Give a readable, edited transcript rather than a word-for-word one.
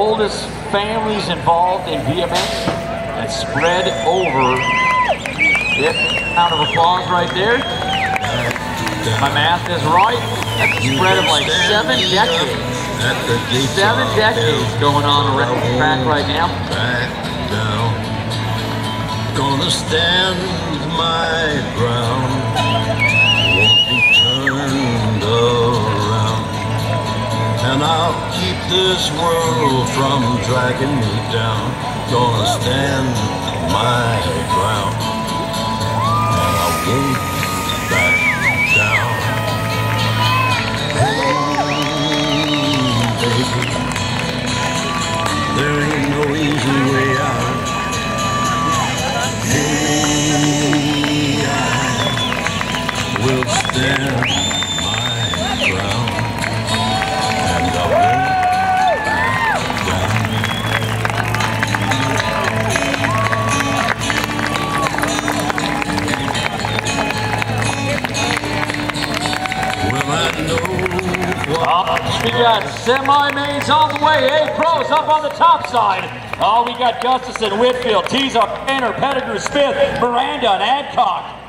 Oldest families involved in BMX and spread over. Yep, round of applause right there. My math is right. That's a spread of like 7 decades. 7 decades going on around the track right now. Back down. Gonna stand my ground. Won't be turned around. And I'll keep this world from dragging me down. Gonna stand my ground. And I won't back down. Hey, baby, there ain't no easy way out. Hey, I will stand my ground. And I won't back down. Well, I know We got semi-mains on the way. 8 pros up on the top side. We got Gustafson, Whitfield, Teaser, Tanner, Pettigrew, Smith, Miranda, and Adcock.